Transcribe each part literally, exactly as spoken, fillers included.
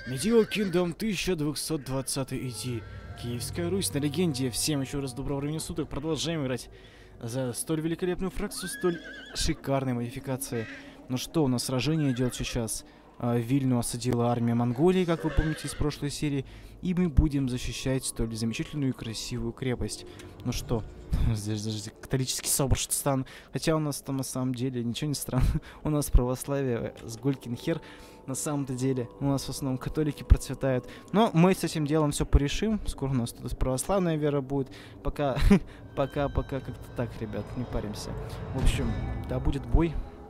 Medieval Kingdom тысяча двести двадцатый иди. Киевская Русь на легенде. Всем еще раз доброго времени суток. Продолжаем играть за столь великолепную фракцию, столь шикарной модификации. Ну что, у нас сражение идет сейчас. Вильну осадила армия Монголии, как вы помните из прошлой серии. И мы будем защищать столь замечательную и красивую крепость. Ну что, здесь даже католический собор стан. Хотя у нас там на самом деле ничего не странно. У нас православие с Гулькин хер. На самом-то деле у нас в основном католики процветают. Но мы с этим делом все порешим. Скоро у нас тут православная вера будет. Пока, пока, пока как-то так, ребят, не паримся. В общем, да будет бой.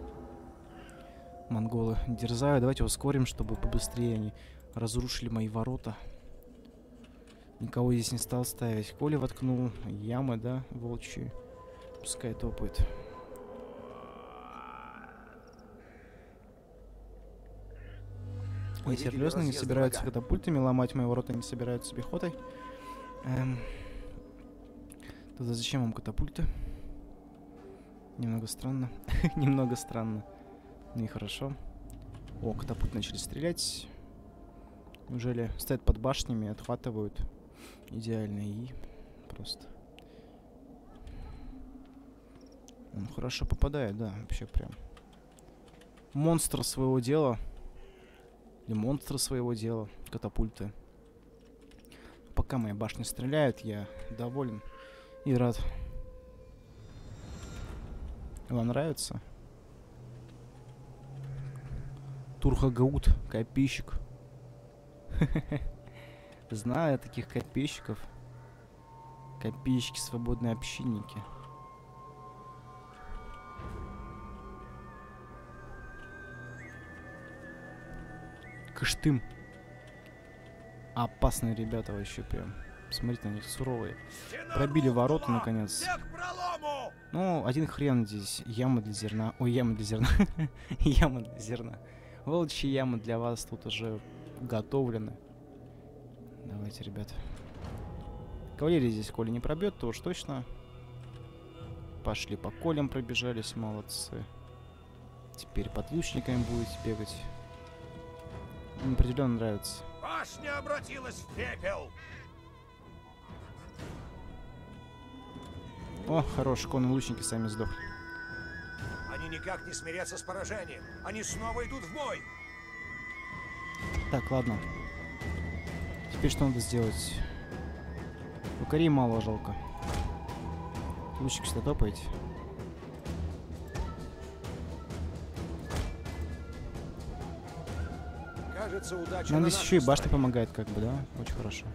Монголы дерзают. Давайте ускорим, чтобы побыстрее они разрушили мои ворота. Никого здесь не стал ставить. Коля воткнул. Ямы, да, волчьи. Пускай топает. Они серьезно не собираются катапультами ломать мои ворота, не собираются пехотой. Эм. Тогда зачем вам катапульты? Немного странно. Немного странно. Ну и хорошо. О, катапульты начали стрелять. Неужели стоят под башнями, отхватывают? Идеально. И просто. Он хорошо попадает, да. Вообще прям. Монстр своего дела. Или монстры своего дела. Катапульты. Пока мои башни стреляют, я доволен и рад. Вам нравится? Турхагаут, копейщик. Знаю таких копейщиков. Копейщики, свободные общинники. Кыштым. Опасные ребята вообще прям. Смотрите на них, суровые. Пробили ворота наконец. Ну, один хрен здесь. Яма для зерна. Ой, яма для зерна. Яма для зерна. Волчьи ямы для вас тут уже готовлены. Давайте, ребят. Кавалерия здесь Коля не пробьет, то уж точно. Пошли по колям, пробежались, молодцы. Теперь под лучниками будете бегать. Мне определенно нравится. Башня обратилась в пепел. О, хорош, конные лучники сами сдохли. Они никак не смирятся с поражением. Они снова идут в бой. Так, ладно. Теперь что надо сделать? Лукарей мало жалко. Лучник сюда топаете. Кажется, удача. Нам здесь еще и башня помогает, как бы, да? Очень хорошо.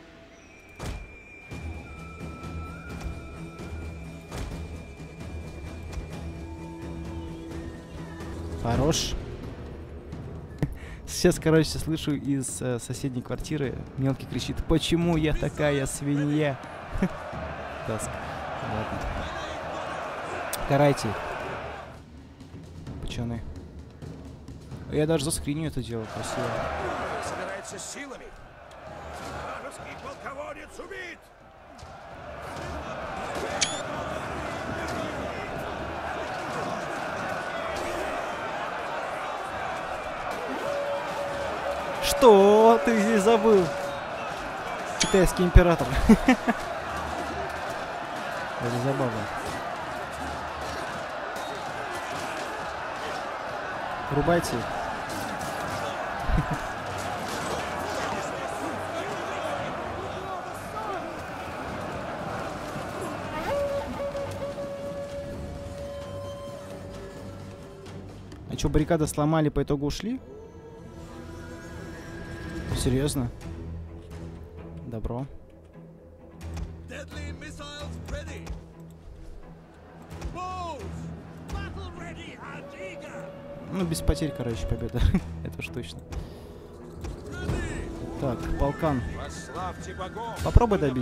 Хорош. Сейчас, короче, слышу из э, соседней квартиры, мелкий кричит: почему я такая свинья? Таска. Ладно. Карайте их. Пацаны. Я даже заскриню это дело, красиво. Собирается с силами. Вражеский полководец убит. Что ты здесь забыл? Китайский император. Это забавно. Рубайте. А что, баррикады сломали, по итогу ушли? Серьезно? Добро. Ну, без потерь, короче, победа. Это уж точно. Так, полкан. Попробуй добить.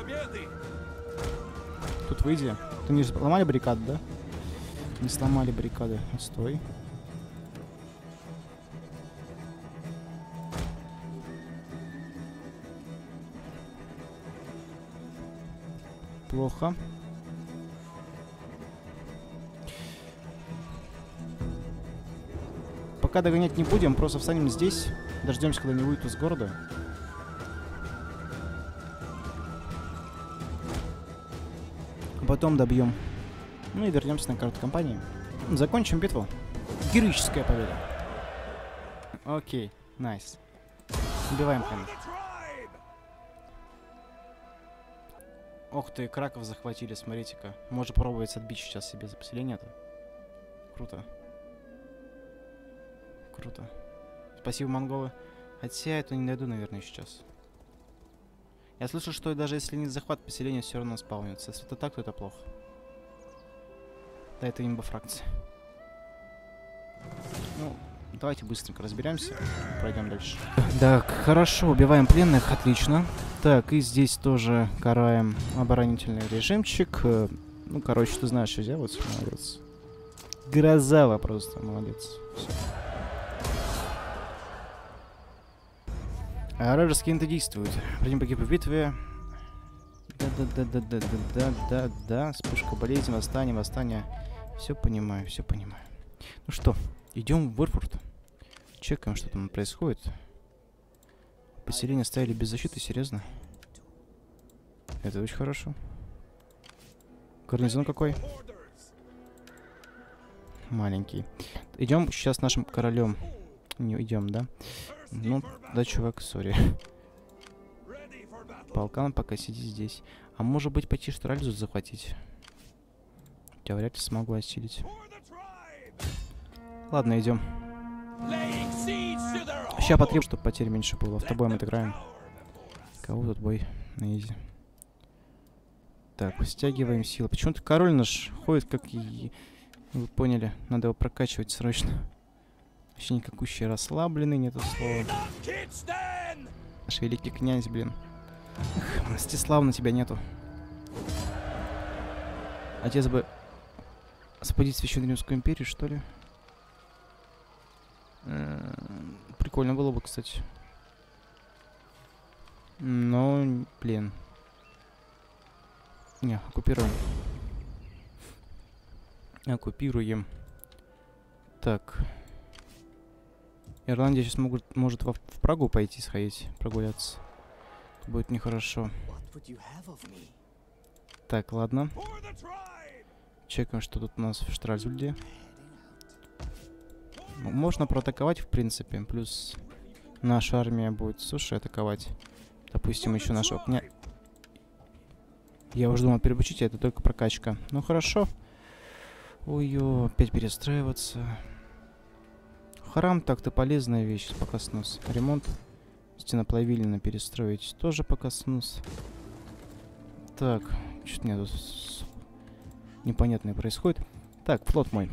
Тут выйди. Ты не сломали баррикады, да? Не сломали баррикады. Стой. Плохо. Пока догонять не будем, просто встанем здесь. Дождемся, когда они выйдут из города. Потом добьем. Ну и вернемся на карту компании. Закончим битву. Героическая победа. Окей, найс. Убиваем прямо. Ох ты, Краков захватили, смотрите-ка. Можно пробовать отбить сейчас себе за поселение-то. Круто. Круто. Спасибо, монголы. Хотя это не дойду, наверное, сейчас. Я слышал, что даже если не захват поселения, все равно спаунится. Если это так, то это плохо. Да, это имба-фракция. Ну, давайте быстренько разберемся. Пройдем дальше. Так, хорошо, убиваем пленных, отлично. Так, и здесь тоже караем оборонительный режимчик. Ну, короче, ты знаешь, что делать. Молодец. Грозава просто, молодец. Всё. А вражеские инты действуют. Противник погиб в битве. Да-да-да-да-да-да-да-да. Вспышка болезни, восстание, восстание. Все понимаю, все понимаю. Ну что, идем в Вырфурт. Чекаем, что там происходит. Поселение стояли без защиты, серьезно? Это очень хорошо. Гарнизон какой? Маленький. Идем сейчас нашим королем. Не идем, да? Ну, да, чувак, сори. Полкан пока сиди здесь. А может быть пойти Штральзу захватить? Я вряд ли смогу осилить. Ладно, идем. Сейчас потребуем, чтобы потерь меньше было. Автобоем отыграем. Кого тут бой на изи? Так, стягиваем силы. Почему-то король наш ходит как и... Вы поняли, надо его прокачивать срочно. Вообще никакущий расслабленный, нету слова. Наш великий князь, блин. Эх, Мстислав, на тебя нету. Отец бы освободить Священную Римскую империю, что ли? М-м, прикольно было бы, кстати. Но, блин. Не, оккупируем. Оккупируем. Так. Ирландия сейчас могут, может во, в Прагу пойти сходить, прогуляться. Это будет нехорошо. Так, ладно. Чекаем, что тут у нас в Штральзульде. Можно проатаковать, в принципе. Плюс наша армия будет с суши атаковать. Допустим, еще нашего кня... Я уже думал переобучить, а это только прокачка. Ну, хорошо. Ой-ё, опять перестраиваться. Храм так-то полезная вещь, пока снос. Ремонт стеноплавильно перестроить тоже пока снос. Так, что-то мне тут непонятное происходит. Так, флот мой.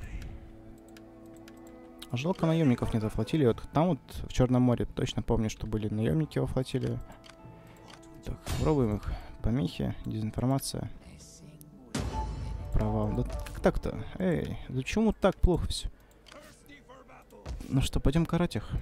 Жалко, наемников нет во флотилии. Вот там вот в Черном море точно помню, что были наемники во флотилии. Так, пробуем их. Помехи, дезинформация. Провал. Да как так-то? Эй, почему так плохо все? Ну что, пойдем карать их.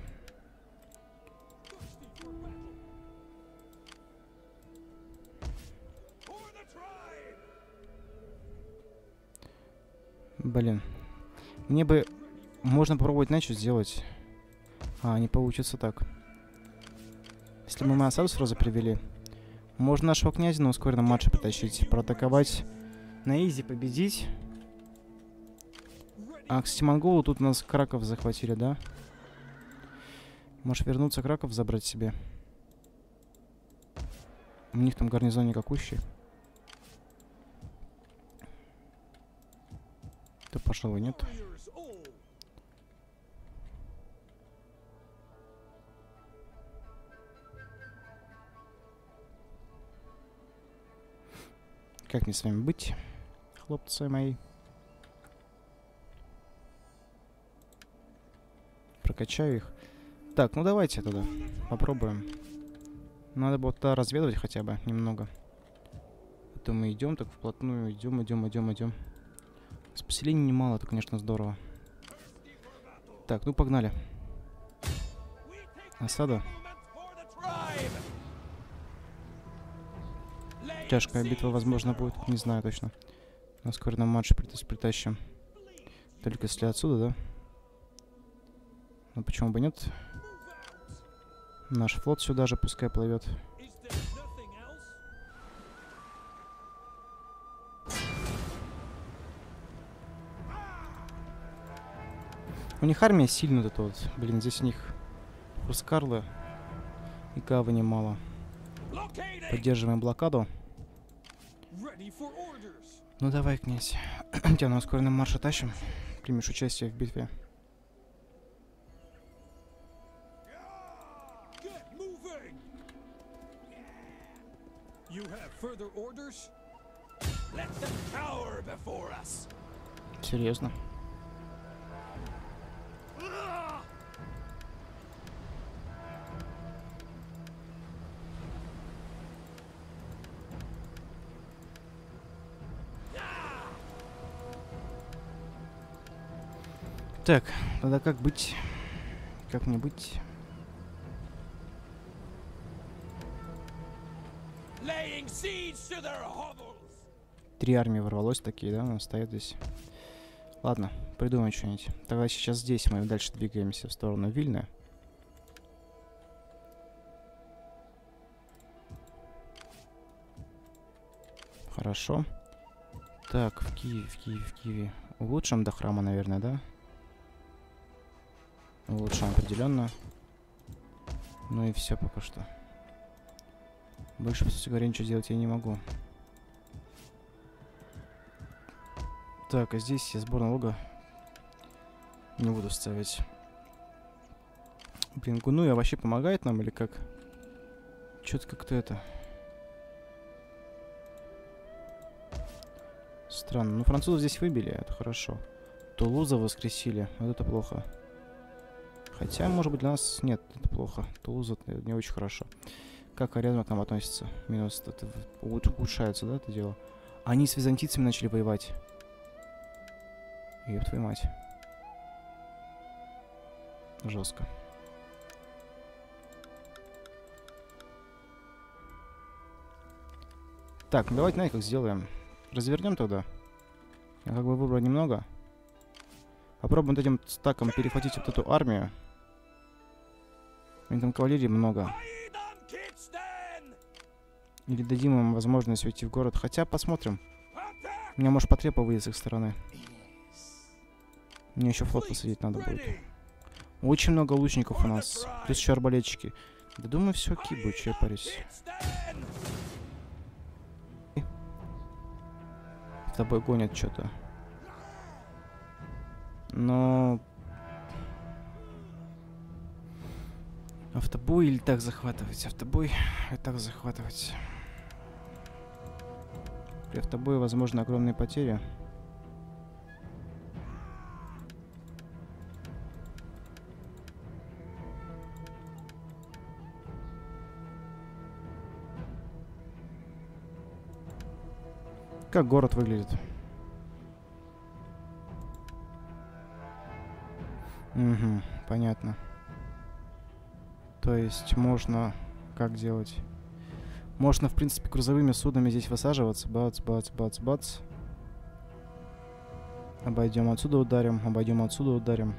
Блин. Мне бы... Можно попробовать иначе сделать. А, не получится так. Если мы осаду сразу привели, можно нашего князя на ускоренном матче потащить, проатаковать, на изи победить. А, кстати, монголы тут у нас Краков захватили, да? Можешь вернуться Краков забрать себе. У них там гарнизон никакущий. Да, пожалуй, нет. Как мне с вами быть, хлопцы мои? Прокачаю их. Так, ну давайте тогда попробуем. Надо было тогда разведывать хотя бы немного. Это мы идем так вплотную, идем, идем, идем, идем. С поселений немало, это, конечно, здорово. Так, ну погнали. Осада. Тяжкая битва, возможно, будет. Не знаю точно. На скором матче притащим. Только если отсюда, да? Ну почему бы нет? Наш флот сюда же пускай плывет. У них армия сильная вот эта вот. Блин, здесь у них Хускарлы и гавани мало. Поддерживаем блокаду. Ну давай, князь. Тебя на ускоренном марше тащим. Примешь участие в битве. Серьезно? Так, тогда как быть? Как мне быть? Три армии ворвалось такие, да? У нас стоят здесь. Ладно, придумаем что-нибудь. Тогда сейчас здесь мы дальше двигаемся в сторону Вильны. Хорошо. Так, в Киеве, в Киеве, в Киеве. Улучшим до храма, наверное, да? Улучшим определенно. Ну и все пока что. Больше, по сути говоря, ничего делать я не могу. Так, а здесь я сбор налога не буду ставить. Блин, Гунуя вообще помогает нам или как? Чё-то как-то это... Странно. Ну, французов здесь выбили, это хорошо. Тулуза воскресили, вот это плохо. Хотя, может быть, для нас... Нет, это плохо. Тулуза это не очень хорошо. Как Хорезма к нам относится? Минус... Это улучшается, да, это дело? Они с византийцами начали воевать. Ёб твою мать. Жестко. Так, ну давайте, знаете, как сделаем. Развернем тогда. Я как бы выбрал немного. Попробуем вот этим стаком перехватить вот эту армию. У них там кавалерии много. Или дадим им возможность уйти в город. Хотя, посмотрим. У меня, может, потреба выйдет с их стороны. Мне еще флот посадить надо будет. Очень много лучников у нас. Плюс еще арбалетчики. Да думаю, все окей будет, что я парюсь. С тобой гонят что-то. Но... Автобой или так захватывать? Автобой и так захватывать. При автобое, возможно, огромные потери. Как город выглядит? Угу, понятно. То есть можно... Как делать? Можно, в принципе, грузовыми судами здесь высаживаться. Бац, бац, бац, бац. Обойдем отсюда, ударим. Обойдем отсюда, ударим.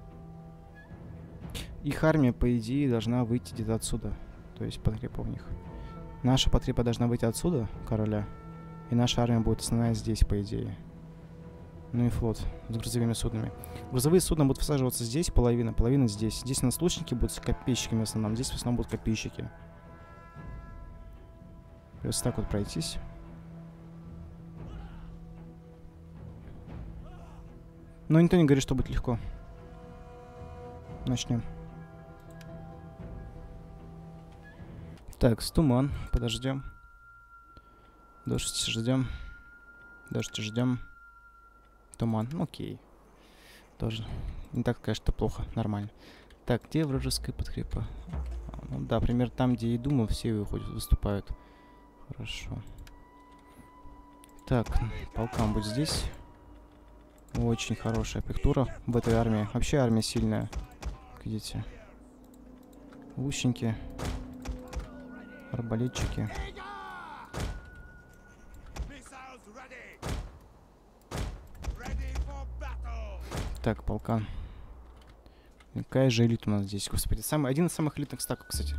Их армия, по идее, должна выйти где-то отсюда. То есть потреба у них. Наша потреба должна выйти отсюда, короля. И наша армия будет основная здесь, по идее. Ну и флот с грузовыми суднами. Грузовые судна будут высаживаться здесь, половина, половина здесь. Здесь у нас лучники будут с копейщиками в основном. Здесь в основном будут копейщики. Придется так вот пройтись. Но никто не говорит, что будет легко. Начнем. Так, с туман. Подождем. Дождь ждем. Дождь ждем. Туман. Ну, окей. Тоже. Не так, конечно, плохо. Нормально. Так, где вражеская подкрепа? Ну да, примерно там, где и думал, все выходят, выступают. Хорошо. Так, полкам будет здесь. Очень хорошая пиктура в этой армии. Вообще армия сильная. Видите? Лучники. Арбалетчики. Так, полкан. Какая же элита у нас здесь, господи. Самый, один из самых элитных стаков, кстати.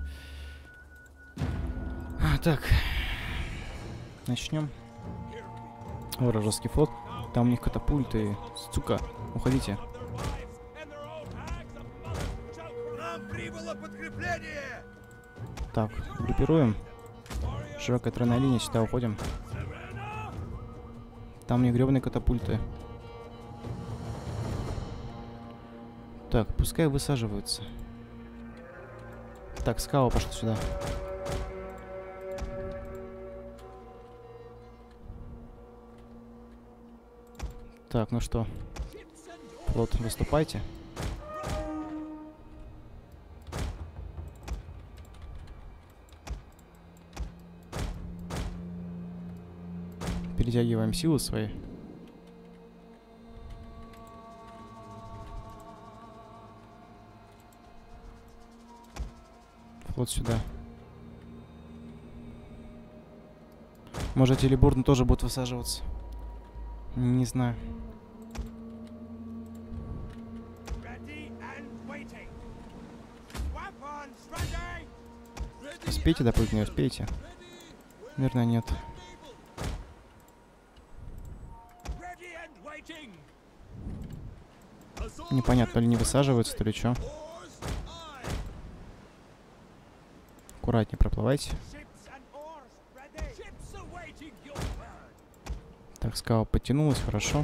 А, так. Начнем. Вражеский флот. Там у них катапульты. Сука, уходите. Нам прибыло подкрепление! Так, группируем. Широкая тройная линия, сюда уходим. Там у них гребаные катапульты. Так, пускай высаживаются. Так, скава пошла сюда. Так, ну что? Флот, выступайте. Перетягиваем силы свои. Флот сюда. Может, телеборн тоже будет высаживаться. Не знаю. Успейте доплыть, не успеете? Наверное, нет. Непонятно, ли не высаживаются, то ли что. Аккуратнее проплывайте. Так, скала подтянулась, хорошо.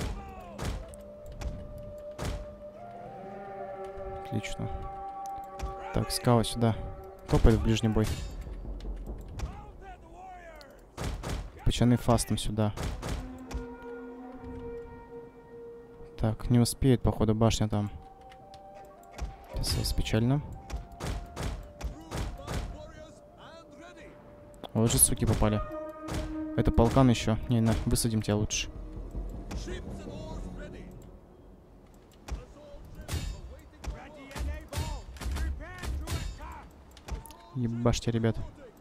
Отлично. Так, скала сюда. Топает в ближний бой. Пачаны фастом сюда. Так, не успеет, походу, башня там. Писалось печально. Вот же суки попали. Это полкан еще. Не, на, высадим тебя лучше. Ебашьте, ребят.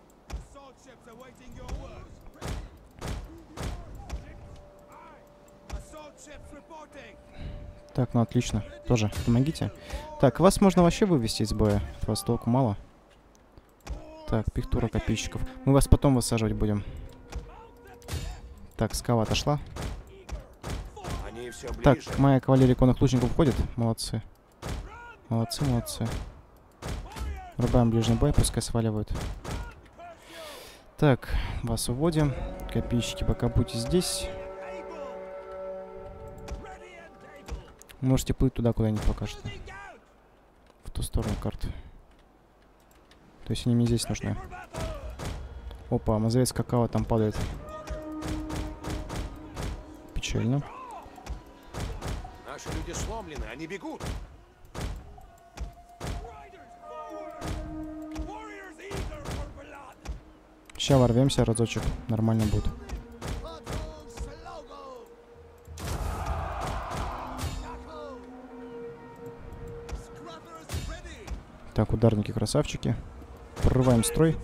Так, ну отлично. Тоже помогите. Так, вас можно вообще вывести из боя. От вас толку мало. Так, пихтура копейщиков. Мы вас потом высаживать будем. Так, скала отошла. Они все Так, ближе. моя кавалерия конных лучников уходит. Молодцы. Молодцы, молодцы. Рубаем ближний бой, пускай сваливают. Так, вас уводим. Копейщики, пока будьте здесь. Можете плыть туда, куда-нибудь пока что. В ту сторону карты. То есть они мне здесь нужны. Опа, мазовец какао там падает. Печально. Наши люди сломлены, они бегут. Сейчас ворвемся разочек. Нормально будет. Так, ударники красавчики. Прорываем строй.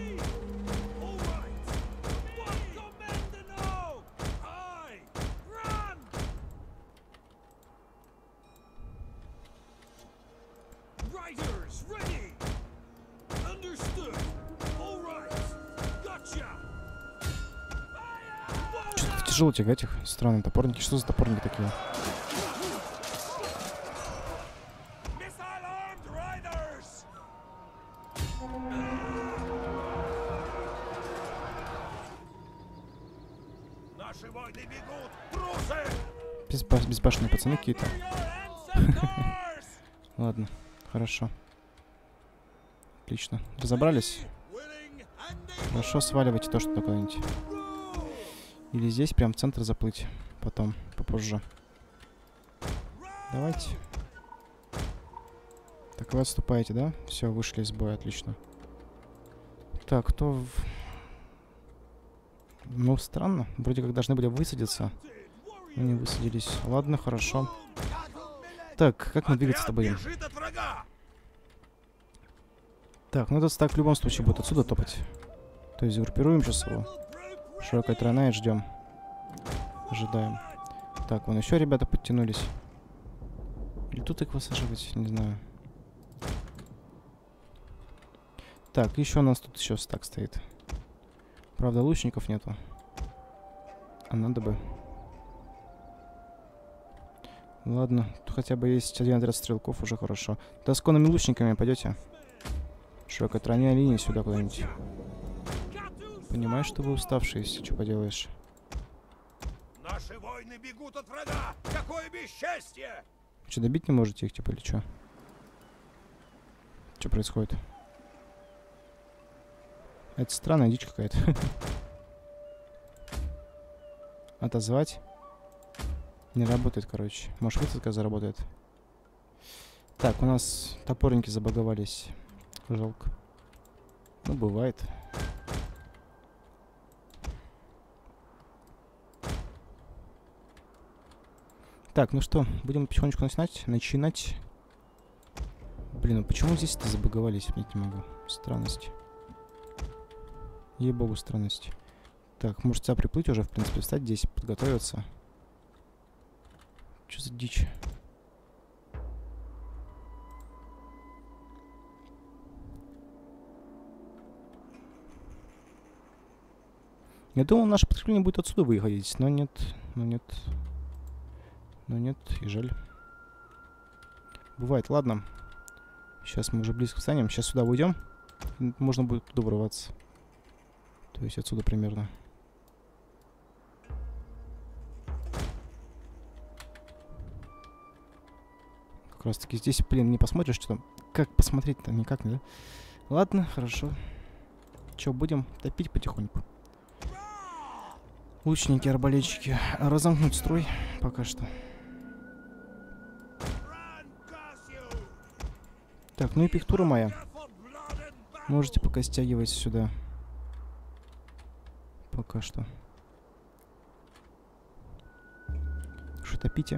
Что-то тяжело тягать их. Странные топорники. Что за топорники такие? Наши войны бегут, трусы! Безба безбашенные пацаны какие-то. Ладно, хорошо. Отлично. Разобрались? Хорошо, сваливайте то, что куда-нибудь. Или здесь прям в центр заплыть. Потом, попозже. Давайте. Так, вы отступаете, да? Все, вышли из боя, отлично. Так, кто... В... Ну, странно. Вроде как должны были высадиться. Но не высадились. Ладно, хорошо. Так, как мы двигаться-то будем? Так, ну этот так в любом случае будет отсюда топать. То есть группируем сейчас его. Широкая тройная, ждем. Ожидаем. Так, вон еще ребята подтянулись. Или тут их высаживать, не знаю. Так, еще у нас тут еще стак стоит. Правда, лучников нету. А надо бы. Ладно, тут хотя бы есть один отряд стрелков, уже хорошо. Да с конными лучниками пойдете? Широкая тройная линия сюда куда-нибудь. Понимаешь, что вы уставшие, если что поделаешь. Наши воины бегут от врага! Какое бесчестье! Что, добить не можете их, типа, или что? Что происходит? Это странная дичь какая-то. Отозвать? Не работает, короче. Может, высадка заработает. Так, у нас топорники забаговались. Жалко. Ну, бывает. Так, ну что, будем потихонечку начинать. Начинать. Блин, ну почему здесь-то забаговались? Я не могу. Странность. Ей-богу, странность. Так, может сюда приплыть уже, в принципе, встать здесь, подготовиться. Что за дичь? Я думал, наше подкрепление будет отсюда выходить, но нет, но нет. Но нет, и жаль. Бывает, ладно. Сейчас мы уже близко встанем. Сейчас сюда уйдем. Можно будет туда врываться. То есть отсюда примерно. Как раз таки здесь, блин, не посмотришь, что там. Как посмотреть-то? Никак, да? Ладно, хорошо. Че, будем топить потихоньку. Лучники, арбалетчики. Разомкнуть строй пока что. Так, ну и пиктура моя. Можете пока стягивать сюда. Пока что. Что топите?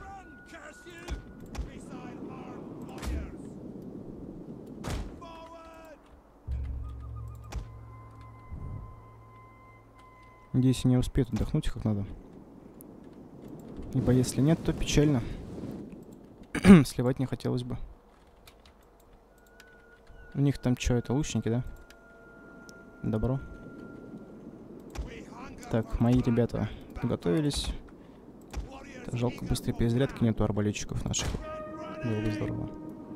Надеюсь, не успеют отдохнуть как надо. Ибо если нет, то печально. Сливать не хотелось бы. У них там что, это лучники, да? Добро. Так, мои ребята подготовились. Так, жалко, быстрой перезарядки нету арбалетчиков наших. Было бы здорово.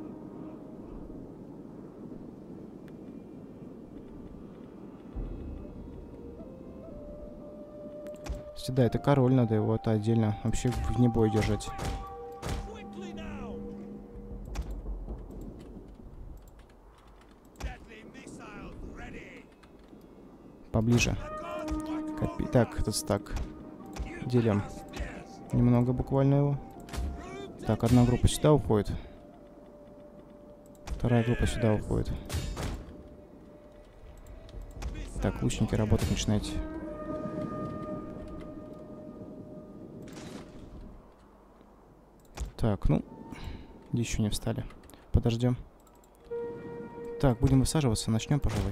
Кстати, да, это король, надо его-то отдельно вообще вне боя держать. Поближе. Копи... Так, этот стак. Делим. Немного буквально его. Так, одна группа сюда уходит. Вторая группа сюда уходит. Так, лучники, работать начинайте. Так, ну, еще не встали. Подождем. Так, будем высаживаться. Начнем, пожалуй.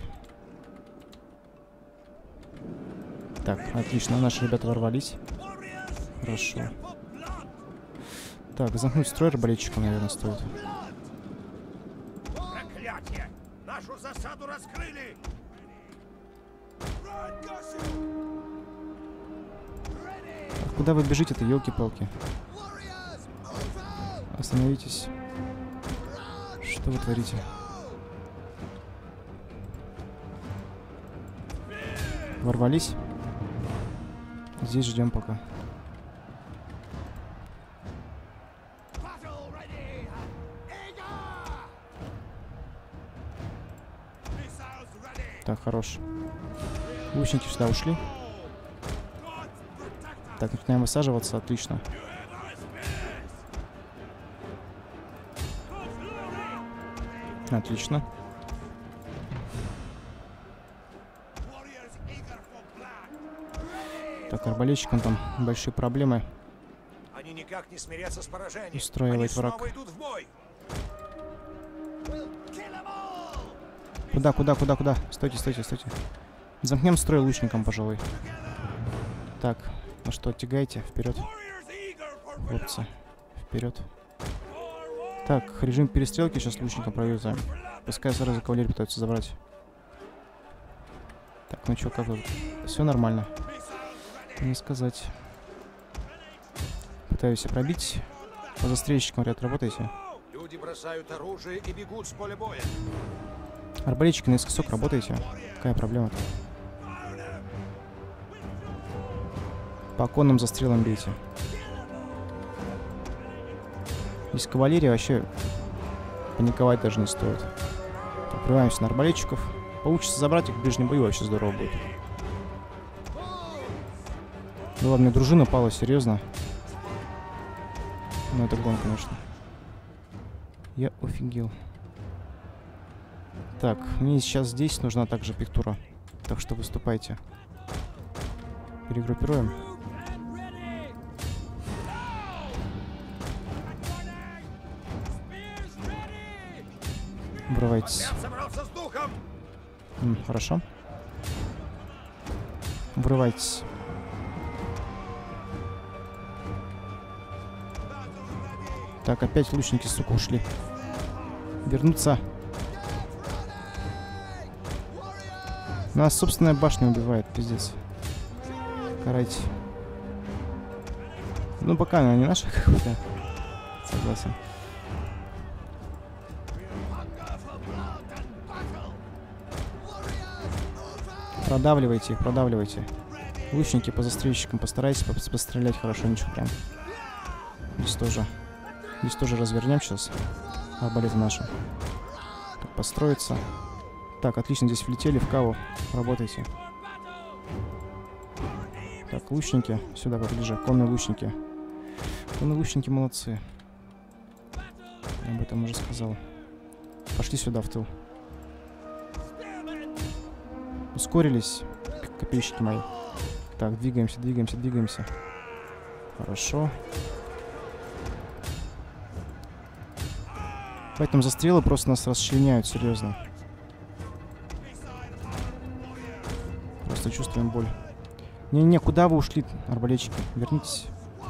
Так, отлично. Наши ребята ворвались. Хорошо. Так, замкнуть строй арбалетчиком, наверное, стоит. Проклятие! Нашу засаду раскрыли! А куда вы бежите-то, елки-палки? Остановитесь. Что вы творите? Ворвались? Здесь ждем пока. Так, хорош. Лучники сюда ушли. Так, начинаем высаживаться. Отлично. Отлично. Так, арбалетчикам там большие проблемы. Они никак не смирятся с поражением. Устраивает враг. Снова идут в бой. Куда, куда, куда, куда? Стойте, стойте, стойте. Замкнем строй лучником, пожалуй. Так, ну что, тягайте, вперед. Хлопцы, вперед. Так, режим перестрелки сейчас лучником проверяем. Пускай сразу кавалерию пытаются забрать. Так, ну чё, как тут? Все нормально. Не сказать. Пытаюсь пробить. По застрельщикам, говорят, работайте. Люди бросают оружие и бегут с поля боя. Арбалетчики наискосок работайте. Какая проблема-то? По оконным застрелам бейте. Здесь кавалерия, вообще паниковать даже не стоит. Открываемся на арбалетчиков. Получится забрать их в ближнем бою, вообще здорово будет. Ну ладно, мне дружина пала, серьезно. Ну это гон, конечно. Я офигел. Так, мне сейчас здесь нужна также пиктура. Так что выступайте. Перегруппируем. Врывайтесь. М, хорошо. Врывайтесь. Так, опять лучники, сука, ушли. Вернуться. Нас собственная башня убивает, пиздец. Карайте. Ну, пока она не наша, как бы, да. Согласен. Продавливайте их, продавливайте. Лучники по застрельщикам постарайтесь пострелять хорошенечко прям. Здесь тоже. Здесь тоже развернем сейчас. Арбалеты наши. Так, построиться. Так, отлично, здесь влетели в каву. Работайте. Так, лучники. Сюда поближе. Конные лучники. Конные лучники молодцы. Я об этом уже сказал. Пошли сюда, в тыл. Ускорились, копейщики мои. Так, двигаемся, двигаемся, двигаемся. Хорошо. Поэтому застрелы просто нас расчленяют, серьезно. Просто чувствуем боль. Не-не, куда вы ушли, арбалетчики? Вернитесь.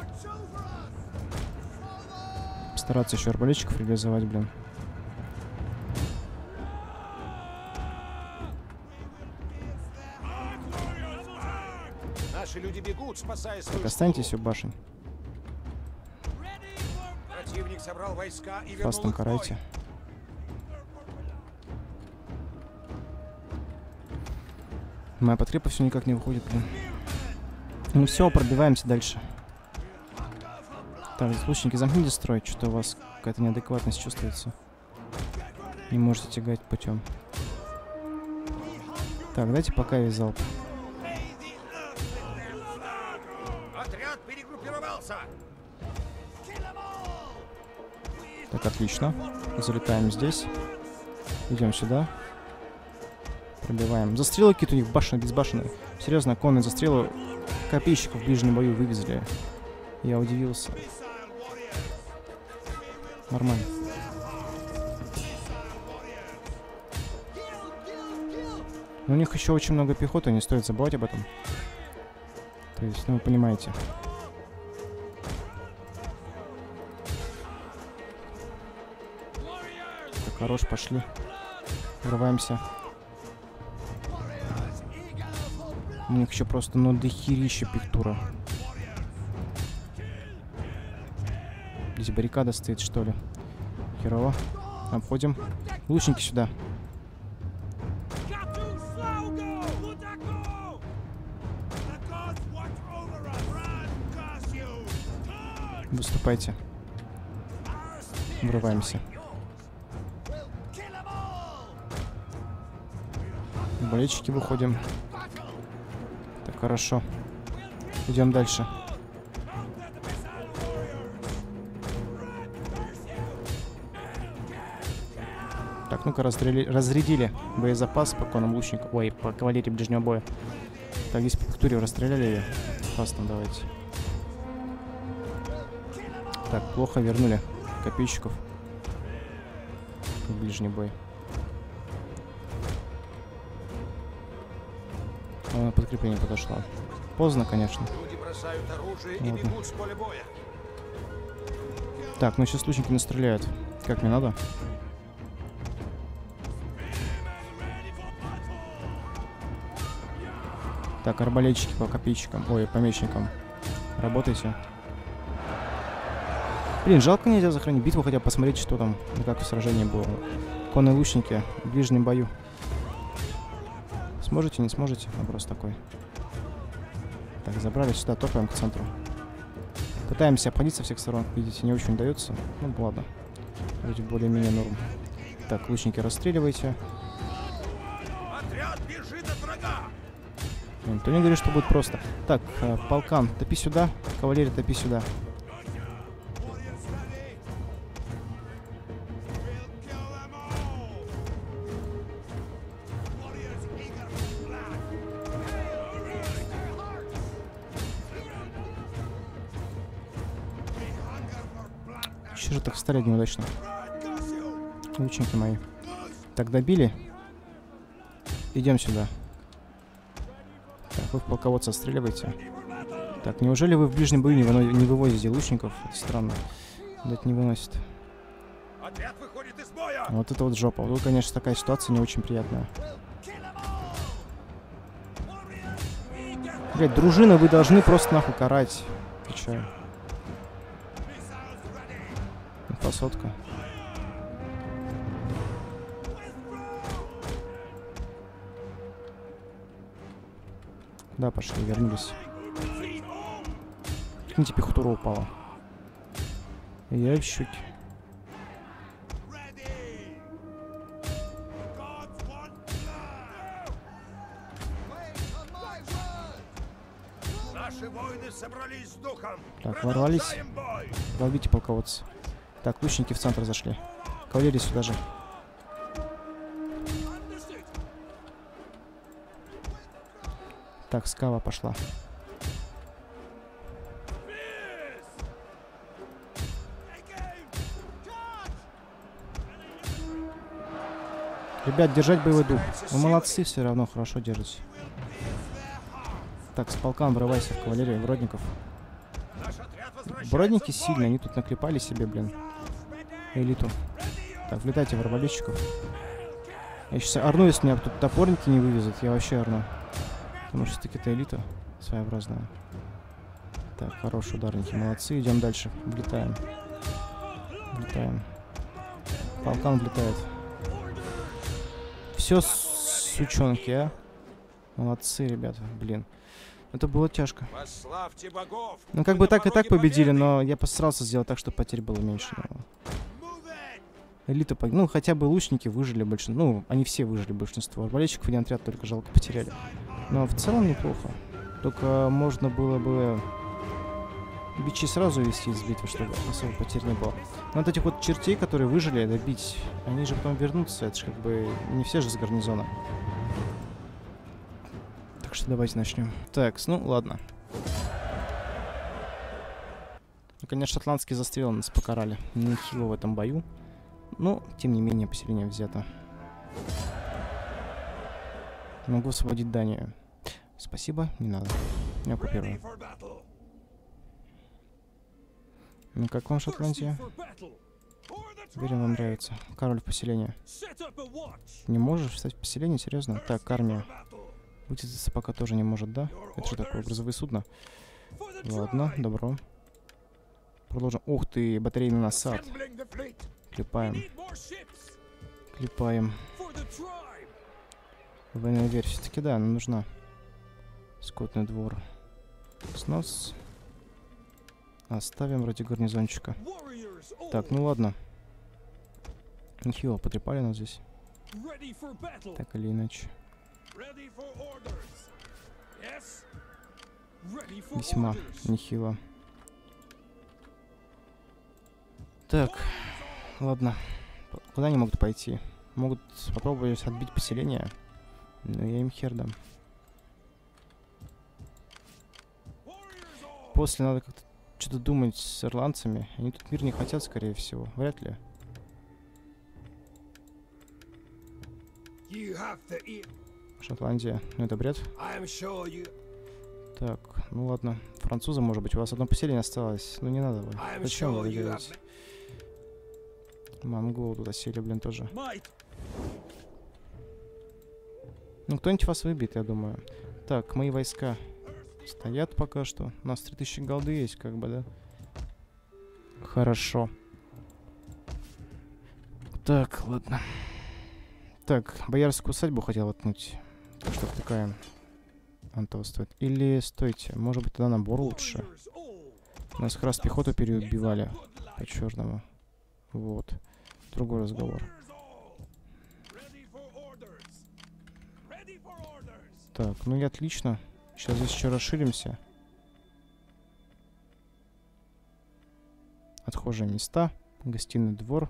Постараться еще арбалетчиков реализовать, блин. Наши люди бегут, спасая свою Так, останьтесь у башен. Противник собрал войска и вернул Фастом их в бой. карайте. Моя подкрепа все никак не выходит, блин. Ну все, пробиваемся дальше. Так, лучники, замкните строй. Что-то у вас какая-то неадекватность чувствуется. Не можете тягать путем. Так, дайте пока весь залп. Отряд перегруппировался. Так, отлично. Залетаем здесь. Идем сюда. Пробиваем. Застрелы какие-то у них башенные, безбашенные. Серьезно, конные застрелы копейщиков в ближнем бою вывезли. Я удивился. Нормально. Но у них еще очень много пехоты, не стоит забывать об этом. То есть, ну вы понимаете. Так, хорош, пошли. Врываемся. У них еще просто, ну, дохерища пиктура. Здесь баррикада стоит, что ли? Херово. Обходим. Лучники сюда. Выступайте. Врываемся. Болельщики выходим. Так, хорошо. Идем дальше. Так, ну-ка, разрядили боезапас по конным лучникам. Ой, по кавалерии ближнего боя. Так, здесь по пиктуре расстреляли ее. Фастом давайте. Так, плохо вернули копейщиков в ближний бой. Она на подкрепление подошла. Поздно, конечно. Люди бросают оружие и Ладно. бегут с поля боя. Так, ну сейчас лучники настреляют. Как мне надо? Так, арбалетчики по копейщикам. Ой, по мечникам. Работайте. Блин, жалко нельзя сохранить битву, хотя посмотреть, что там, как в сражении было. Конные лучники в ближнем бою. Сможете, не сможете? Вопрос такой. Так, забрали сюда, топаем к центру. Пытаемся обходить со всех сторон. Видите, не очень удается. Ну, ладно. Вроде более-менее норм. Так, лучники расстреливайте. Отряд бежит от врага! Никто не говорит, что будет просто. Так, э, полкан, топи сюда. Кавалерия, топи сюда. Че же так встали неудачно? Лучники мои. Так, добили. Идем сюда. Так, вы полководца отстреливаете. Так, неужели вы в ближнем бою не, выно... не вывозите лучников? Это странно. Да это не выносит. Отряд выходит из боя! Вот это вот жопа. Вот, конечно, такая ситуация не очень приятная. Блять, дружина, вы должны просто нахуй карать. Отвечаю. Посадка. Да, пошли, вернулись. Прикиньте, пехотура упала. Ящики. Наши воины собрались с духом. Так, ворвались. Долбите полководца. Так, лучники в центр зашли. Кавалерия сюда же. Так, скава пошла. Ребят, держать боевой дух. Вы молодцы, все равно хорошо держите. Так, с полкан врывайся в кавалерию, бродников. Бродники сильные, они тут наклепали себе, блин. Элиту. Так, влетайте в арбалетчиков. Я сейчас орну, если меня тут топорники не вывезут, я вообще орну. Потому что все-таки это элита своеобразная. Так, хорошие ударники, молодцы. Идем дальше. Влетаем. Влетаем. Полкан влетает. Все, сучонки, а. Молодцы, ребята, блин. Это было тяжко. Богов, ну, как бы так и так победили, но я постарался сделать так, чтобы потерь было меньше. Но... Элита, ну, хотя бы лучники выжили больше. Ну, они все выжили, большинство. Арбалетчиков один отряд только жалко потеряли. Но в целом неплохо. Только можно было бы бичи сразу вести из битвы, чтобы особо потерь не было. Но вот этих вот чертей, которые выжили, добить, они же потом вернутся. Это же как бы не все же с гарнизона. Так что давайте начнем. Так, ну ладно. Ну, конечно, шотландские застрелы нас покарали. Нехило в этом бою. Но, тем не менее, поселение взято. Могу освободить Данию. Спасибо, не надо. Не оккупирую. Ну как вам Шотландия? Уверен, вам нравится. Король в поселении. Не можешь встать в поселение? Серьезно? Так, армия. Вытянуться пока тоже не может, да? Это что такое? Грузовые судна? Ладно, добро. Продолжим. Ух ты, батарейный насад. Клепаем. Клепаем. Военная дверь. Все-таки да, нам нужна. Скотный двор. Снос. Оставим ради гарнизончика. Так, ну ладно. Ничего, потрепали нас здесь. Так или иначе. Весьма нехило. Так, ладно. Куда они могут пойти? Могут попробовать отбить поселение. Но я им хер дам. После надо как-то что-то думать с ирландцами. Они тут мир не хотят, скорее всего. Вряд ли. Шотландия. Ну это бред. Так, ну ладно. Французы, может быть. У вас одно поселение осталось. Ну не надо вы. Зачем вы это делаете? Монголы туда сели, блин, тоже. Ну, кто-нибудь вас выбьет, я думаю. Так, мои войска стоят пока что. У нас три тысячи голды есть, как бы, да? Хорошо. Так, ладно. Так, боярскую усадьбу хотел воткнуть. Так что втыкаем. Он того стоит. Или, стойте, может быть, тогда набор лучше. У нас как раз пехоту переубивали по-черному. Вот. Другой разговор. Так, ну и отлично. Сейчас здесь еще расширимся. Отхожие места. Гостиный двор.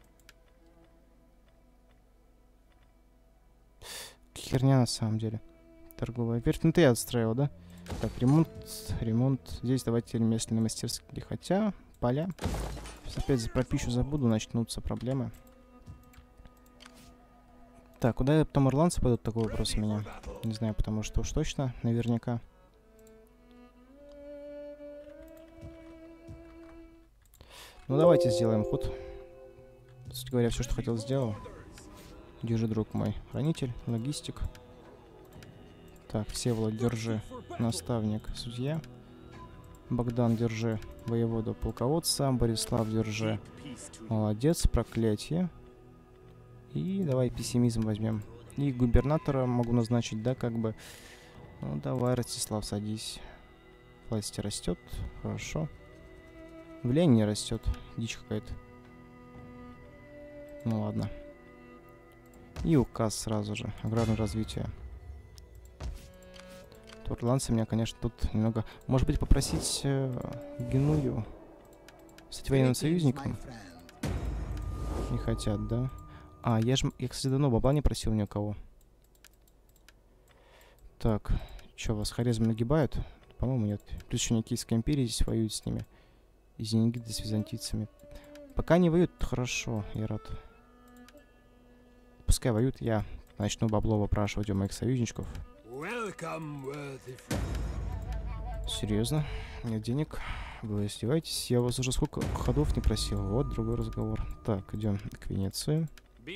Херня на самом деле. Торговая верфь. Ну ты я отстроил, да? Так, ремонт. Ремонт. Здесь давайте ремесленные мастерские. Хотя, поля. Сейчас опять про пищу забуду, начнутся проблемы. Так, куда потом ирландцы пойдут, такой вопрос у меня. Не знаю, потому что уж точно, наверняка. Ну давайте сделаем ход. Кстати говоря, все, что хотел, сделал. Держи, друг мой. Хранитель, логистик. Так, Всеволод, держи. Наставник, судья. Богдан, держи. Воевода, полководца. Борислав, держи. Молодец, проклятие. И давай пессимизм возьмем. И губернатора могу назначить, да, как бы. Ну, давай, Ростислав, садись. Власть растет. Хорошо. Влияние не растет. Дичь какая-то. Ну, ладно. И указ сразу же. Аграрное развитие. Турландцы меня, конечно, тут немного... Может быть, попросить э, Геную стать военным союзником? Не хотят, да? А, я же, я, кстати, давно бабла не просил ни у кого. Так, что, вас Хорезм нагибают? По-моему, нет. Плюс еще Никейская империя здесь воюет с ними. И Зенингиды с византийцами. Пока не воюют, хорошо, я рад. Пускай воюют, я начну бабло выпрашивать у моих союзничков. Серьезно? Нет денег? Вы издеваетесь? Я вас уже сколько ходов не просил. Вот другой разговор. Так, идем к Венеции.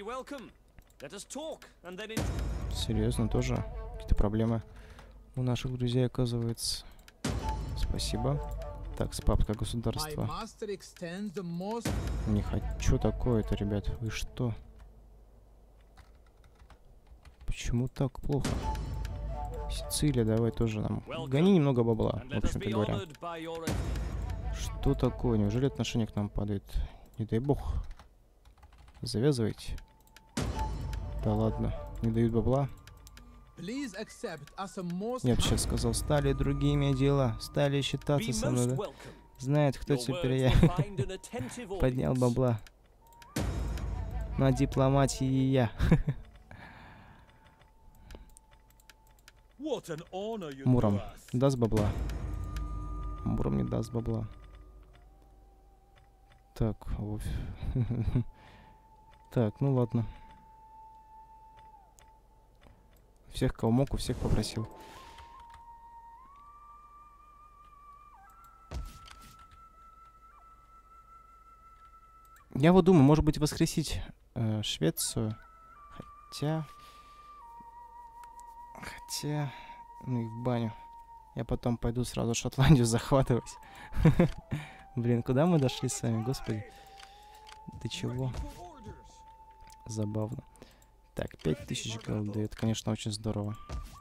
Серьезно, тоже какие-то проблемы у наших друзей, оказывается. Спасибо. Так, спапское государство. Не хочу такое-то, ребят. Вы что? Почему так плохо? Сицилия, давай тоже нам. Гони немного бабла, в общем-то говоря. Что такое? Неужели отношение к нам падает? Не дай бог. Завязывайте. Да ладно, не дают бабла. Я бы сейчас сказал, стали другими дела, стали считаться со мной, да? Знает, кто теперь я. Поднял бабла. На дипломатии я. Муром даст бабла. Муром не даст бабла. Так, оф. Так, ну ладно. Всех, кого мог, у всех попросил. Я вот думаю, может быть, воскресить э, Швецию. Хотя... Хотя... Ну и в баню. Я потом пойду сразу Шотландию захватывать. Блин, куда мы дошли с вами, господи? До чего? Забавно. Так, пять тысяч голды. Это, конечно, очень здорово.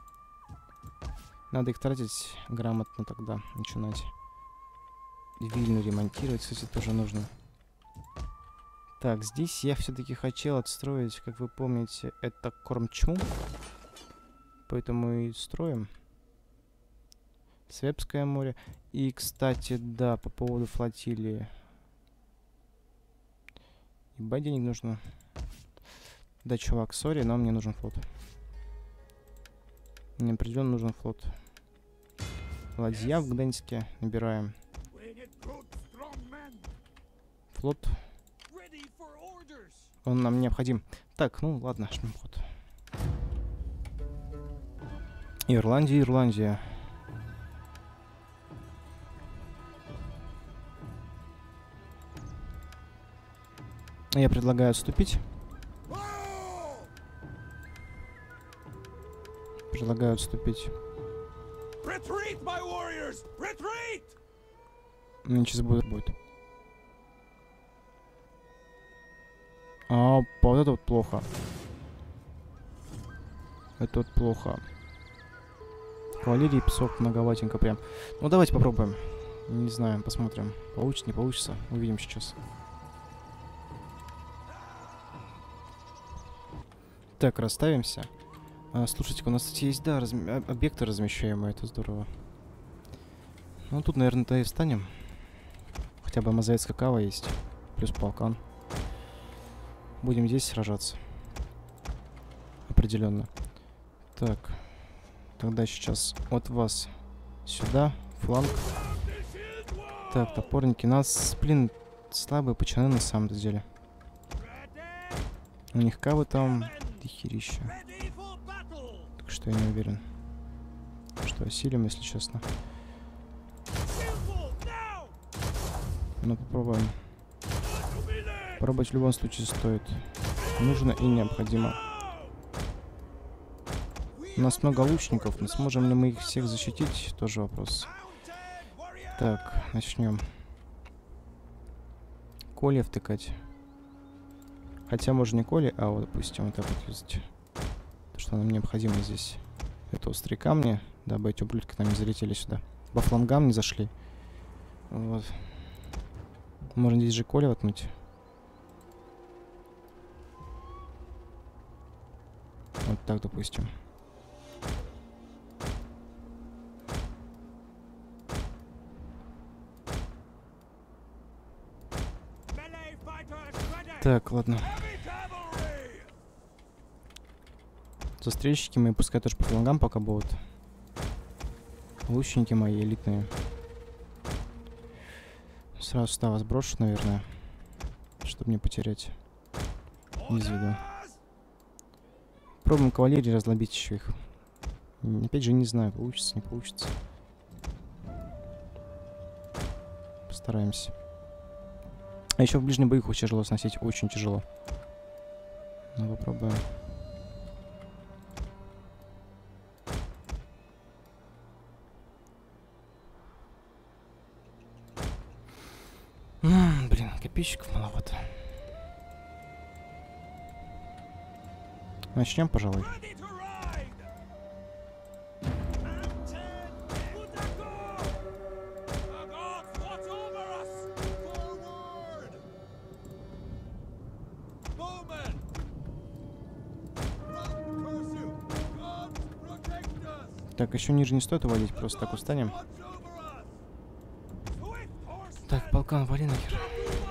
Надо их тратить грамотно тогда. Начинать. Вильну ремонтировать, кстати, тоже нужно. Так, здесь я все-таки хотел отстроить, как вы помните, это Кормчму. Поэтому и строим. Свебское море. И, кстати, да, по поводу флотилии. Ебать, денег нужно. Да, чувак, сори, но мне нужен флот. Мне определенно нужен флот. Ладья в Гданьске набираем. Флот. Он нам необходим. Так, ну ладно, жмем ход. Ирландия, Ирландия. Я предлагаю отступить. Предлагаю отступить. Мне сейчас будет. будет. А, вот это вот плохо. Это вот плохо. Кавалерии песок многоватенько прям. Ну давайте попробуем. Не знаю, посмотрим. Получится, не получится. Увидим сейчас. Так, расставимся. А, слушайте, у нас тут есть, да, разм... объекты размещаемые, это здорово. Ну, тут, наверное-то и встанем. Хотя бы мозаицкая кава есть. Плюс полкан. Будем здесь сражаться. Определенно. Так. Тогда сейчас от вас сюда. Фланг. Так, топорники. Нас, блин, слабые пацаны на самом деле. У них кавы там дохерища. Так что я не уверен, что осилим, если честно. Ну, попробуем. Пробовать в любом случае стоит. Нужно и необходимо. У нас много лучников, но сможем ли мы их всех защитить, тоже вопрос. Так, начнем. Коли втыкать. Хотя можно не коли, а вот, допустим, вот так вот юзать. То, что нам необходимо здесь. Это острые камни, дабы эти ублюдки к нам не залетели сюда. По флангам не зашли. Вот. Можно здесь же коли воткнуть. Вот так, допустим. Так, ладно. Застрельщики мои пускай тоже по флангам пока будут. Лучники мои элитные. Сразу сюда вас брошу, наверное. Чтобы не потерять из виду. Пробуем кавалерии разлобить еще их. Опять же, не знаю, получится, не получится. Постараемся. А еще в ближнем бою их тяжело сносить, очень тяжело. Ну, попробуем. М-м, блин, копейщиков маловато. Начнем, пожалуй. Так, еще ниже не стоит уводить, просто так устанем. Так, полкан, вали нахер.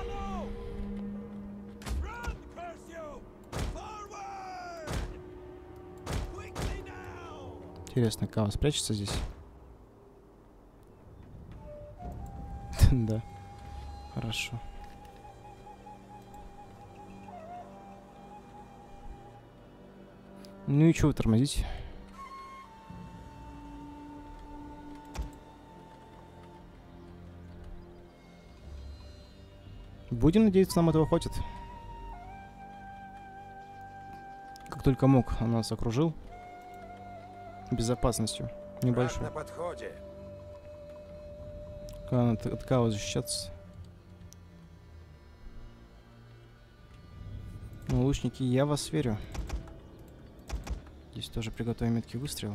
Интересно, Кава спрячется здесь? Да. Хорошо. Ну и чего тормозить? Будем надеяться, нам этого хватит. Как только мог, он нас окружил. Безопасностью небольшой. На подходе. Надо от кого защищаться. Ну, лучники, я вас верю. Здесь тоже приготовим меткий выстрел.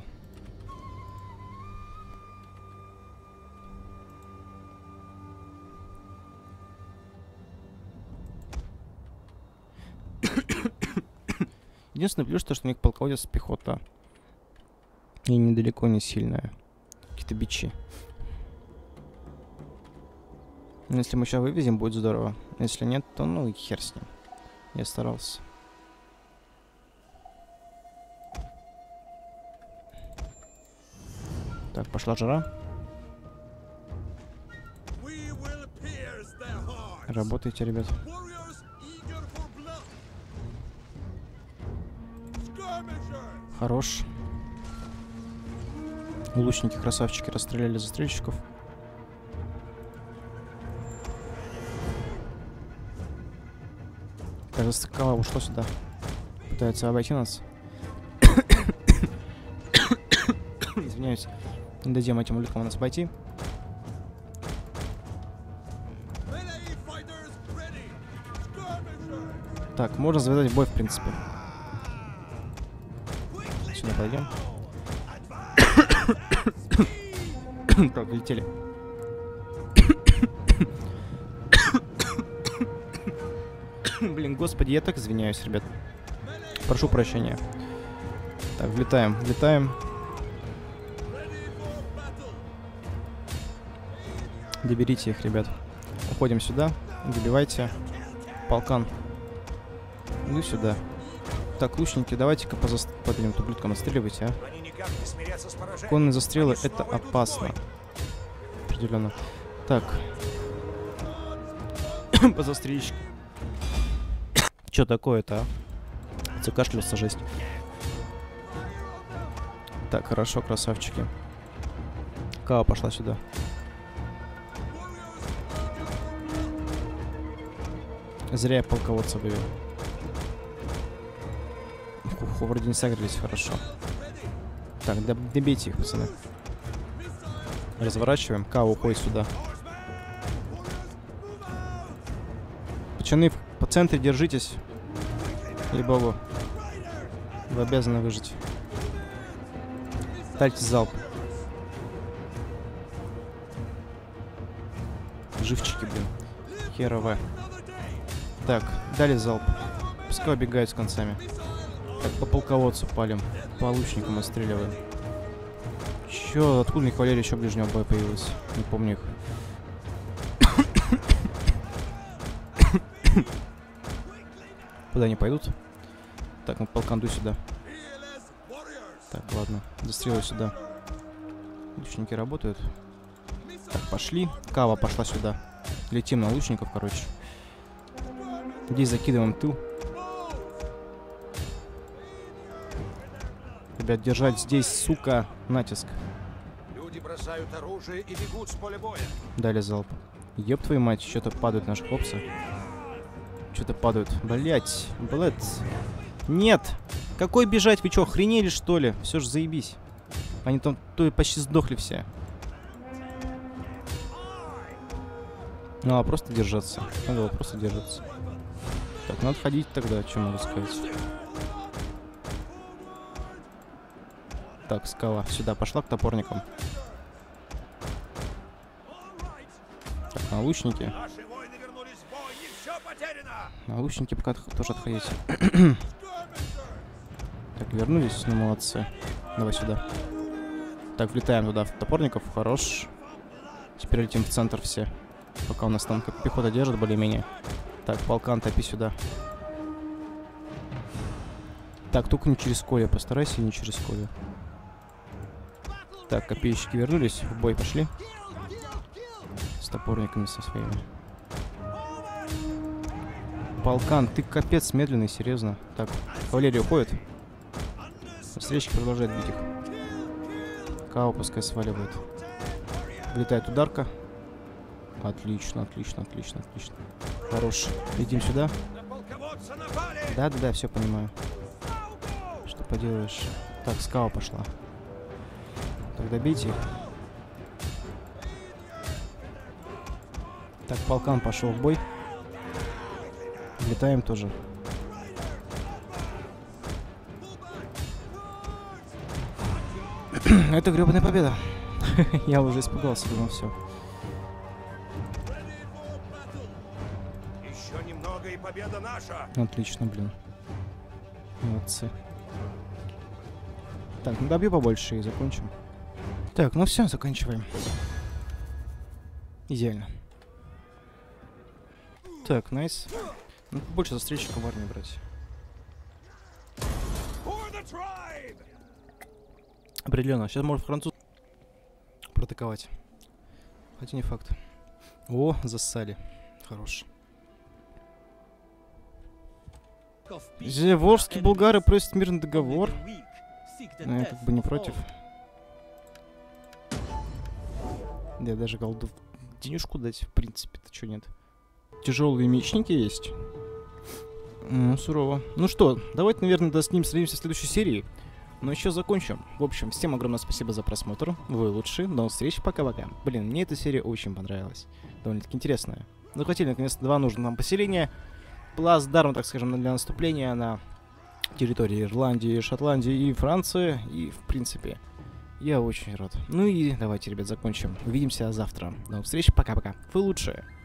Единственный плюс, то, что у них полководец пехота. И недалеко не сильная. Какие-то бичи. Но если мы сейчас вывезем, будет здорово. Если нет, то ну и хер с ним. Я старался. Так, пошла жара. Работайте, ребят. Хорош. Лучники, красавчики, расстреляли застрельщиков. Так, Скала ушла сюда. Пытается обойти нас. Извиняюсь. Не дадим этим улиткам нас обойти. Так, можно завязать бой, в принципе. Сюда пойдем. Так, летели. Блин, господи, я так извиняюсь, ребят. Прошу прощения. Так, влетаем, влетаем. Доберите их, ребят. Уходим сюда. Добивайте. Полкан. Ну сюда. Так, лучники, давайте-ка по этим ублюдкам отстреливайте, а. Конные застрелы — это опасно. Определенно. Так. По застрельщику. Чё такое-то, а? Закашлялся, жесть. Так, хорошо, красавчики. Кава пошла сюда. Зря я полководца вывел. Ух, вроде не согрелись, хорошо. Так, добейте их, пацаны. Разворачиваем. Кава уходит сюда. Пацаны, по центре держитесь. Ей-богу. Вы обязаны выжить. Дайте залп. Живчики, блин. Херово. Так, дали залп. Пускай убегают с концами. Так, по полководцу палим. По лучникам отстреливаем. Чё, откуда у них кавалерия еще ближнего боя появилась? Не помню их. Куда они пойдут? Так, ну полканду сюда. Так, ладно. Застрелы сюда. Лучники работают. Так, пошли. Кава пошла сюда. Летим на лучников, короче. Здесь закидываем тыл. Ребят, держать здесь, сука, натиск. Люди бросают оружие и бегут с поля боя. Дали залп. Ёб твою мать, что-то падают наши хлопцы. Что-то падают. Блять, блять. Нет! Какой бежать? Вы что, охренели, что ли? Все же заебись. Они там то и почти сдохли все. Ну, а просто держаться. Надо было просто держаться. Так, надо ходить тогда, что могу сказать. Так, Скала сюда пошла к топорникам. Так, на лучники. На лучники пока тоже отходите. Так, вернулись, ну молодцы. Давай сюда. Так, влетаем туда в топорников, хорош. Теперь летим в центр все. Пока у нас там как пехота держит более-менее. Так, полкан, топи сюда. Так, только не через Колю, постарайся не через Колю. Так, копейщики вернулись, в бой пошли. С топорниками со своими. Полкан, ты капец медленный, серьезно. Так, кавалерия уходит. Встречки продолжает бить их. Као пускай сваливает. Влетает ударка. Отлично, отлично, отлично, отлично. Хорош. Летим сюда. Да-да-да, все понимаю. Что поделаешь. Так, Скала пошла. Тогда бейте их. Так, полкан пошел в бой. Летаем тоже. Это гребаная победа. Я уже испугался, думал, все. Еще немного и победа наша. Отлично, блин. Молодцы. Так, ну добью побольше и закончим. Так, ну все, заканчиваем. Идеально. Так, найс. Ну, побольше застрельщиков в армии брать. Определенно. Сейчас может француз протаковать. Хотя не факт. О, зассали. Хорош. Волжские булгары просят мирный договор. Но я как бы не против. Я даже голду денежку дать, в принципе-то что нет. Тяжелые мечники есть. Ну, сурово. Ну что, давайте, наверное, да, с ним встретимся в следующей серии. Но еще закончим. В общем, всем огромное спасибо за просмотр. Вы лучшие. До новых встреч. Пока-пока. Блин, мне эта серия очень понравилась. Довольно-таки интересная. Захватили, наконец-то, два нужных нам поселения. Плацдарм, так скажем, для наступления на территории Ирландии, Шотландии и Франции. И, в принципе, я очень рад. Ну и давайте, ребят, закончим. Увидимся завтра. До новых встреч. Пока-пока. Вы лучшие.